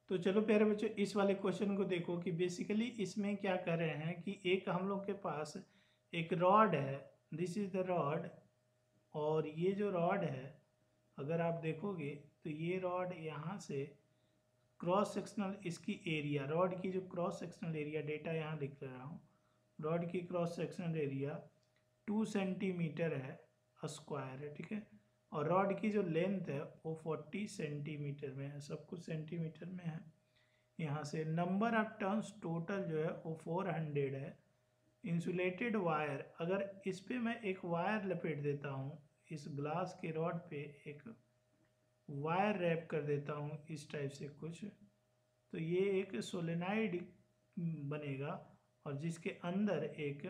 तो चलो प्यारे बच्चों इस वाले क्वेश्चन को देखो कि बेसिकली इसमें क्या कर रहे हैं कि एक हम लोग के पास एक रॉड है, दिस इज द रॉड, और ये जो रॉड है अगर आप देखोगे तो ये रॉड यहाँ से क्रॉस सेक्शनल इसकी एरिया, रॉड की जो क्रॉस सेक्शनल एरिया, डेटा यहाँ लिख रहा हूँ, रॉड की क्रॉस सेक्शनल एरिया 2 सेंटीमीटर है, स्क्वायर है, ठीक है। और रॉड की जो लेंथ है वो 40 सेंटीमीटर में है, सब कुछ सेंटीमीटर में है। यहाँ से नंबर ऑफ टर्न्स टोटल जो है वो 400 है। इंसुलेटेड वायर, अगर इस पे मैं एक वायर लपेट देता हूँ, इस ग्लास के रॉड पे एक वायर रैप कर देता हूँ इस टाइप से कुछ, तो ये एक सोलेनाइड बनेगा और जिसके अंदर एक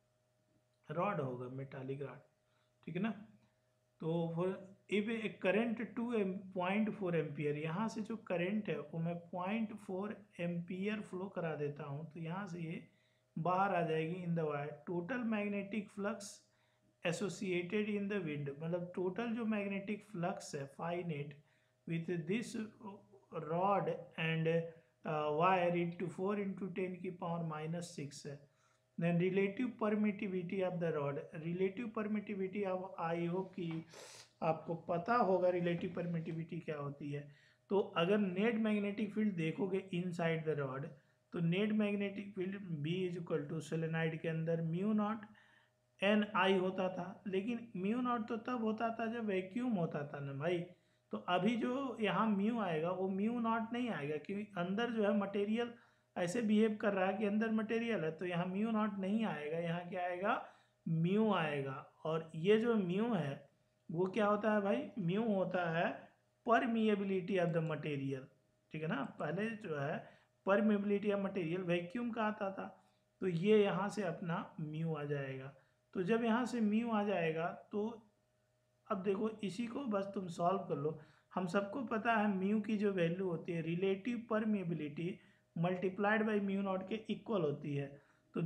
रॉड होगा, मेटालिक रॉड, ठीक है ना। तो इफ ए करंट 2.4 एम्पियर, यहाँ से जो करंट है वो मैं 0.4 एम्पियर फ्लो करा देता हूँ, तो यहाँ से ये बाहर आ जाएगी in the wire. Total magnetic flux associated in the wind, मतलब टोटल जो मैग्नेटिक फ्लक्स है finite with this rod and wire into 4 into 10⁻⁻⁶ है। Then relative permittivity of the rod, relative permittivity of, I hope कि आपको पता होगा relative permittivity क्या होती है। तो अगर नेट मैग्नेटिक फील्ड देखोगे इनसाइड द रॉड, तो net magnetic field b is equal to solenoid के अंदर म्यू नॉट एन आई होता था, लेकिन म्यू नॉट तो तब होता था जब वैक्यूम होता था ना भाई। तो अभी जो यहाँ म्यू आएगा वो म्यू नॉट नहीं आएगा, क्योंकि अंदर जो है मटेरियल ऐसे बिहेव कर रहा है कि अंदर मटेरियल है, तो यहाँ म्यू नॉट नहीं आएगा, यहाँ क्या आएगा, म्यू आएगा। और ये जो म्यू है वो क्या होता है भाई, म्यू होता है परमिएबिलिटी ऑफ द मटेरियल, ठीक है ना। पहले जो है परमिएबिलिटी ऑफ मटेरियल वैक्यूम का आता था, तो ये यहाँ से अपना म्यू आ जाएगा। तो जब यहाँ से म्यू आ जाएगा तो अब देखो इसी को बस तुम सॉल्व कर लो। हम सबको पता है म्यू की जो वैल्यू होती है relative permeability multiplied by mu naught के इक्वल होती है। तो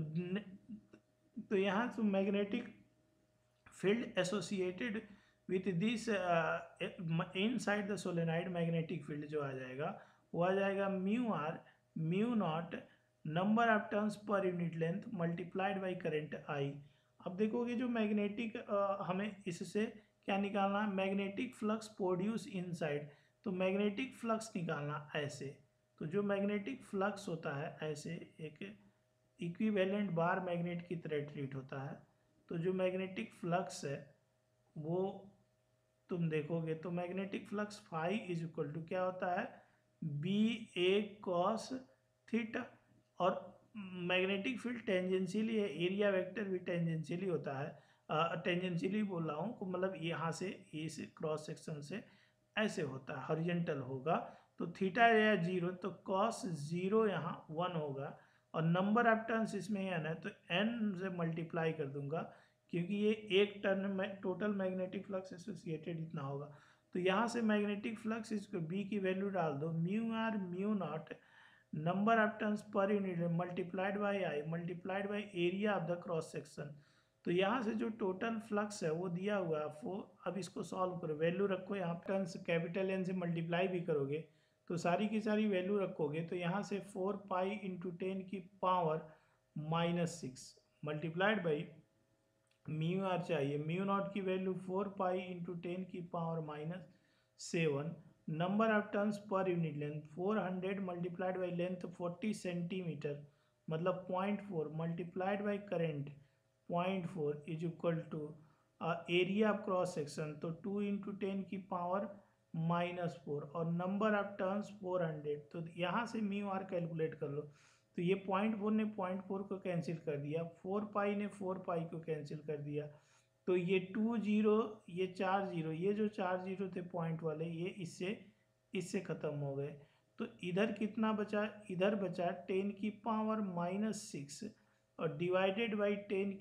यहाँ से magnetic field associated with this inside the solenoid magnetic field जो आ जाएगा वो आ जाएगा mu r mu naught number of turns per unit length multiplied by current I. अब देखोगे जो मैग्नेटिक हमें इससे क्या निकालना है, मैग्नेटिक फ्लक्स प्रोड्यूस इनसाइड, तो मैग्नेटिक फ्लक्स निकालना ऐसे। तो जो मैग्नेटिक फ्लक्स होता है ऐसे एक इक्विवेलेंट बार मैग्नेट की तरह ट्रीट होता है। तो जो मैग्नेटिक फ्लक्स है वो तुम देखोगे तो magnetic flux phi is equal to क्या होता है, बी ए कॉस थीटा। और मैग्नेटिक फील्ड टेंजेंशियली है, एरिया वेक्टर भी टेंजेंशियली होता है, टेंजेंशियली बोल रहा हूँ, मतलब यहाँ से इस क्रॉस सेक्शन से ऐसे होता है, हॉरिजॉन्टल होगा। तो थीटा या जीरो, तो कॉस जीरो यहाँ 1 होगा, और नंबर ऑफ टर्न्स इसमें n है तो n से मल्टीप्लाई कर दूंगा, क्योंकि ये एक टर्न में टोटल मैग्नेटिक फ्लक्स एसोसिएटेड इतना होगा। तो यहाँ से मैग्नेटिक फ्लक्स इसको b की वैल्यू डाल दो, mu r mu naught number of turns per unit multiplied by I multiplied by area of the cross section. तो यहाँ से जो टोटल फ्लक्स है वो दिया हुआ है 4। अब इसको सॉल्व करो, वैल्यू रखो, यहाँ टर्न्स कैपिटल एन से मल्टीप्लाई भी करोगे तो सारी की सारी वैल्यू रखोगे, तो यहाँ से 4 pi into 10⁻⁻⁶ multiplied by mu r चाहिए, म्यू नॉट की value 4 pi into 10⁻⁷ number of turns per unit length 400 multiplied by length 40 centimetre, मतलब 0.4 multiplied by current 0.4 is equal to area of cross section, तो 2 into 10⁻⁻⁴ और number of turns 400। तो यहाँ से mu R calculate कर लो, तो ये 0.4 ने 0.4 को कैंसिल कर दिया, 4 पाई ने 4 पाई को कैंसिल कर दिया, तो ये 2 जीरो, ये 4 जीरो, ये जो 4 जीरो थे पॉइंट वाले ये इससे ख़त्म हो गए। तो इधर कितना बचा, इधर बचा 10⁻⁻⁶ और डिवाइडेड बाई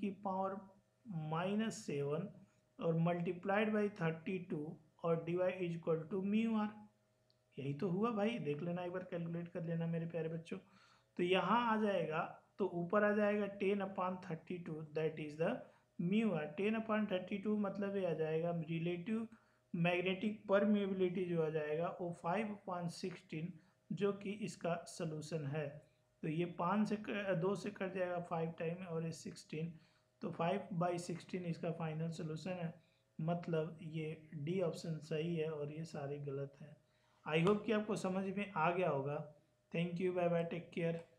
10⁻⁻⁷ और मल्टीप्लाइड बाई 32 और divide is equal to mu R. यही तो हुआ भाई, देख लेना एक बार, कैलकुलेट कर लेना मेरे प्यारे बच्चों। तो यहाँ आ जाएगा, तो ऊपर आ जाएगा 10/32, that is the mu R. 10/32 मतलब ये आ जाएगा रिलेटिव मैग्नेटिक परमिएबिलिटी जो आ जाएगा वो 5/16, जो कि इसका सलूशन है। तो ये 5 से 2 से कट जाएगा 5 टाइम और ये 16, तो 5/16 इसका फाइनल सोल्यूशन है। मतलब ये डी ऑप्शन सही है और ये सारे गलत हैं। आई होप कि आपको समझ में आ गया होगा। Thank you, bye bye, take care.